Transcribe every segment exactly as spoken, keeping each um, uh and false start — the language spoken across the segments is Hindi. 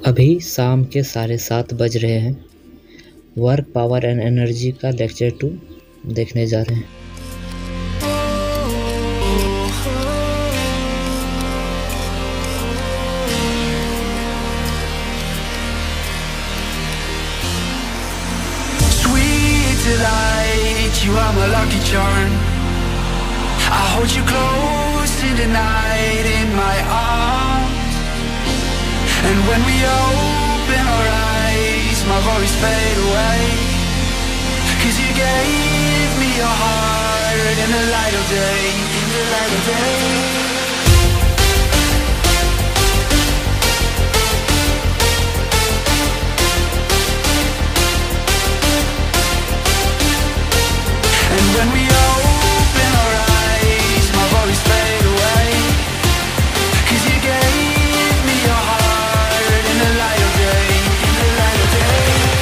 अभी शाम के साढ़े सात बज रहे हैं। वर्क पावर एंड एनर्जी का लेक्चर टू देखने जा रहे हैं। Sweet delight, you are my lucky charm. I hold you close in the night in my arms. And when we open our eyes, my worries fade away. 'Cause you gave me your heart in the light of day, in the light of day. And when we open our eyes, my worries fade away. 'Cause you gave me your heart in the light of day, in the light of day.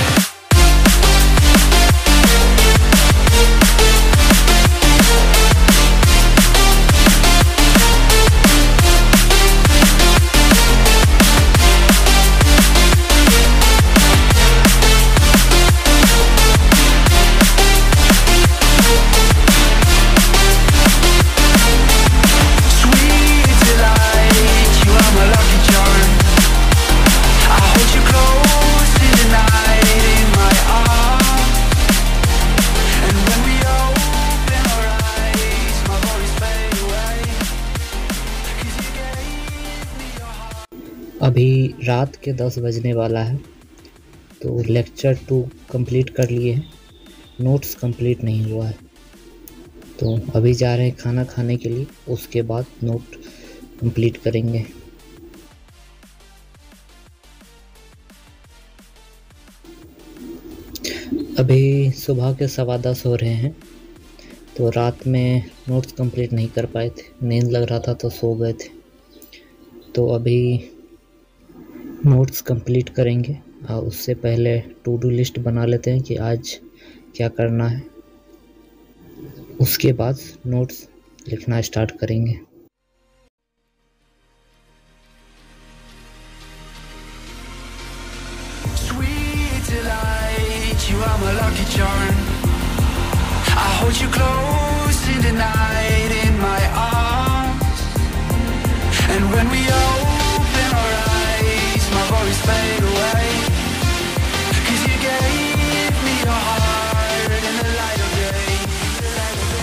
अभी रात के दस बजने वाला है, तो लेक्चर टू कंप्लीट कर लिए हैं। नोट्स कंप्लीट नहीं हुआ है, तो अभी जा रहे हैं खाना खाने के लिए, उसके बाद नोट कंप्लीट करेंगे। अभी सुबह के सवा दस हो रहे हैं, तो रात में नोट्स कंप्लीट नहीं कर पाए थे, नींद लग रहा था तो सो गए थे। तो अभी नोट्स कंप्लीट करेंगे और उससे पहले टू डू लिस्ट बना लेते हैं कि आज क्या करना है, उसके बाद नोट्स लिखना स्टार्ट करेंगे। Sweet delight, you are my lucky charm. I hold you close in the night in my arms. And when we open our eyes, my worries fade away. 'Cause you gave me your heart in the light of day, in the light of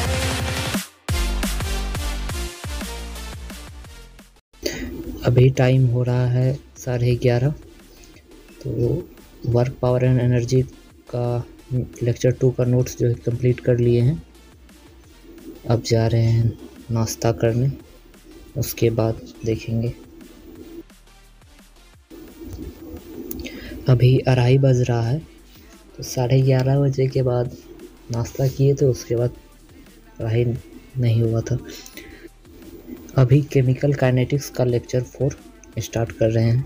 day. अभी टाइम हो रहा है साढ़े ग्यारह। तो वर्क पावर एंड एनर्जी का लेक्चर टू का नोट्स जो है कंप्लीट कर लिए हैं। अब जा रहे हैं नाश्ता करने, उसके बाद देखेंगे। अभी अढ़ाई बज रहा है, तो साढ़े ग्यारह बजे के बाद नाश्ता किए थे, उसके बाद पढ़ाई नहीं हुआ था। अभी केमिकल काइनेटिक्स का लेक्चर फोर स्टार्ट कर रहे हैं।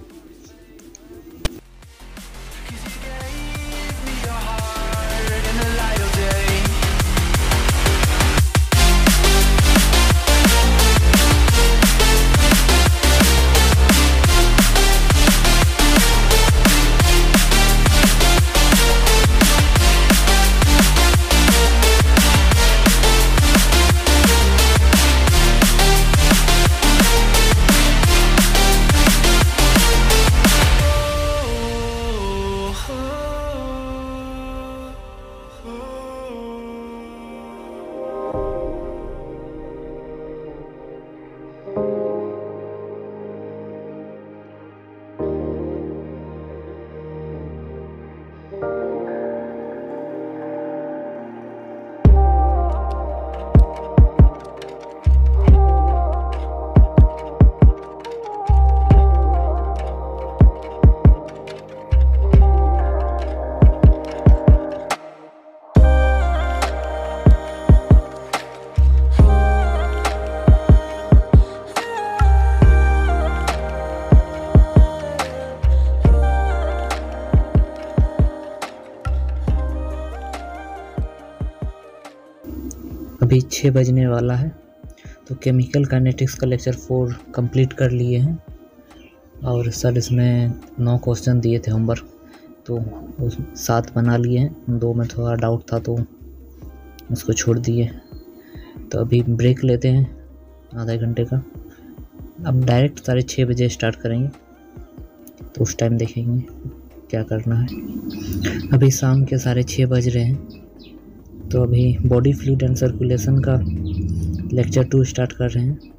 अभी छः बजने वाला है, तो केमिकल काइनेटिक्स का लेक्चर फोर कंप्लीट कर लिए हैं। और सर इसमें नौ क्वेश्चन दिए थे होमवर्क, तो उस सात बना लिए हैं, दो में थोड़ा डाउट था तो उसको छोड़ दिए। तो अभी ब्रेक लेते हैं आधे घंटे का। अब डायरेक्ट साढ़े छः बजे स्टार्ट करेंगे, तो उस टाइम देखेंगे क्या करना है। अभी शाम के साढ़े छः बज रहे हैं, तो अभी बॉडी फ्लूइड एंड सर्कुलेशन का लेक्चर टू स्टार्ट कर रहे हैं।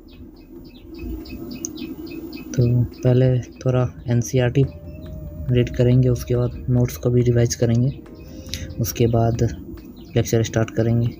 तो पहले थोड़ा एनसीईआरटी रीड करेंगे, उसके बाद नोट्स को भी रिवाइज करेंगे, उसके बाद लेक्चर स्टार्ट करेंगे।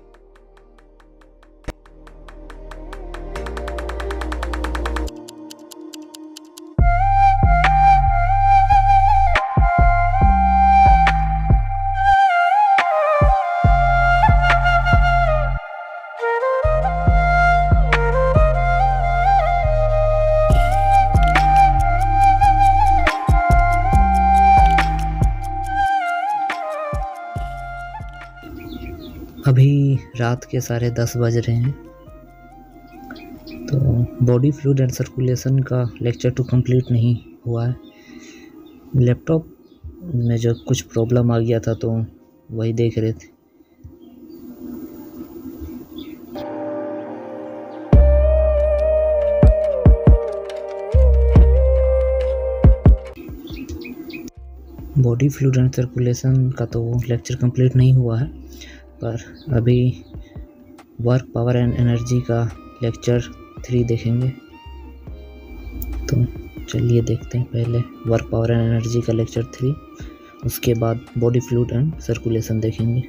अभी रात के साढ़े दस बज रहे हैं, तो बॉडी फ्लूइड एंड सर्कुलेशन का लेक्चर टू कंप्लीट नहीं हुआ है। लैपटॉप में जो कुछ प्रॉब्लम आ गया था तो वही देख रहे थे। बॉडी फ्लूइड एंड सर्कुलेशन का तो लेक्चर कंप्लीट नहीं हुआ है, पर अभी वर्क पावर एंड एनर्जी का लेक्चर थ्री देखेंगे। तो चलिए देखते हैं, पहले वर्क पावर एंड एनर्जी का लेक्चर थ्री, उसके बाद बॉडी फ्लूइड एंड सर्कुलेशन देखेंगे।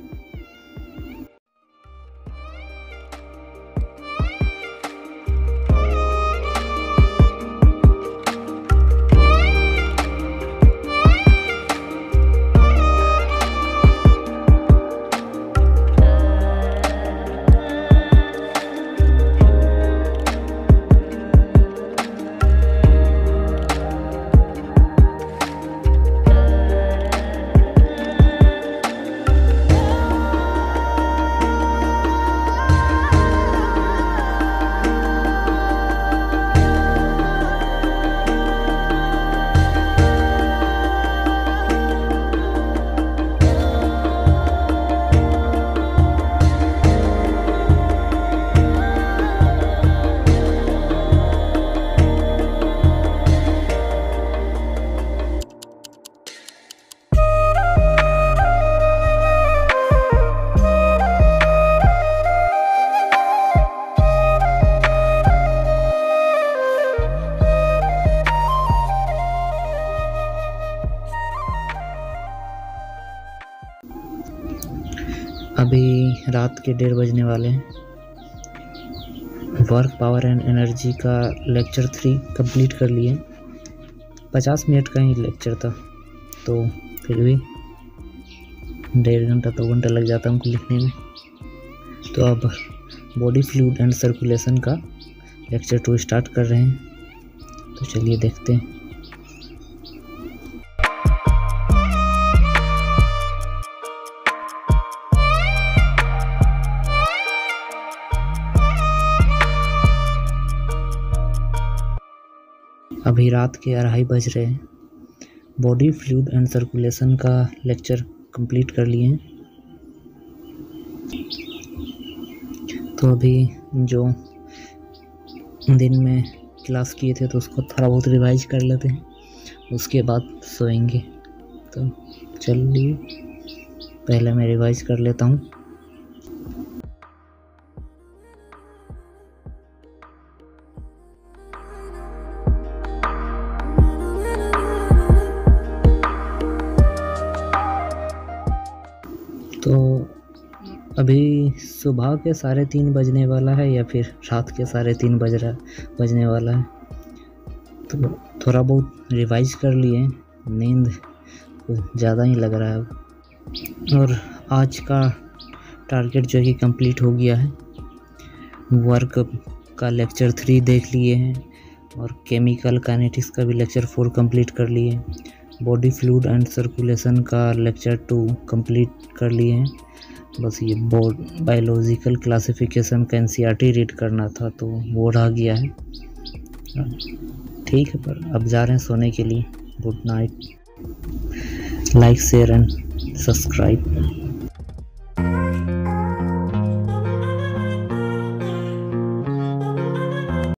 अभी रात के डेढ़ बजने वाले हैं। वर्क पावर एंड एनर्जी का लेक्चर थ्री कंप्लीट कर लिए। पचास मिनट का ही लेक्चर था, तो फिर भी डेढ़ घंटा दो घंटा लग जाता हमको लिखने में। तो अब बॉडी फ्लूइड एंड सर्कुलेशन का लेक्चर टू स्टार्ट कर रहे हैं, तो चलिए देखते हैं। अभी रात के अढ़ाई बज रहे हैं। बॉडी फ्लूइड एंड सर्कुलेशन का लेक्चर कंप्लीट कर लिए हैं। तो अभी जो दिन में क्लास किए थे तो उसको थोड़ा बहुत रिवाइज कर लेते हैं, उसके बाद सोएंगे। तो चलिए पहले मैं रिवाइज कर लेता हूँ। तो अभी सुबह के साढ़े तीन बजने वाला है या फिर रात के साढ़े तीन बज रहा बजने वाला है। तो थोड़ा बहुत रिवाइज कर लिए, नींद कुछ ज़्यादा ही लग रहा है अब। और आज का टारगेट जो है कि कंप्लीट हो गया है। वर्क का लेक्चर थ्री देख लिए हैं और केमिकल काइनेटिक्स का भी लेक्चर फोर कंप्लीट कर लिए। बॉडी फ्लूइड एंड सर्कुलेशन का लेक्चर टू कंप्लीट कर लिए हैं। बस ये बोर्ड बायोलॉजिकल क्लासिफिकेशन का एनसीईआरटी रीड करना था, तो वो रह गया है। ठीक है, पर अब जा रहे हैं सोने के लिए। Good night. Like share and subscribe.